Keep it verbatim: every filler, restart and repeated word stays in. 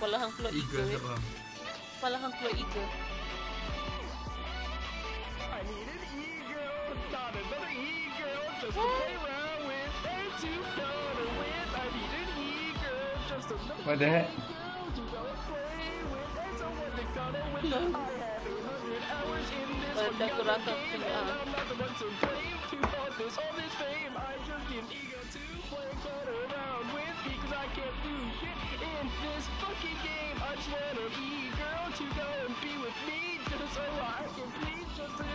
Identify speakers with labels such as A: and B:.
A: Palahang flow eagle.
B: Eagle.
A: Palahang flow eagle.
C: I need an e-girl, not another e-girl, just to play around with and to cuddle with. I need an e-girl, just another
B: What the heck?
C: girl to go and play with and someone to cuddle with. I have eight hundred hours in this
A: Uh,
C: forgotten
A: decorator
C: game,
A: thing,
C: and
A: uh.
C: I'm not the one to blame to cause this all this fame. I just need an e-girl to play and cuddle around with because I can't do shit in this fucking game. I just want an e-girl to go and be with me just so I can please just to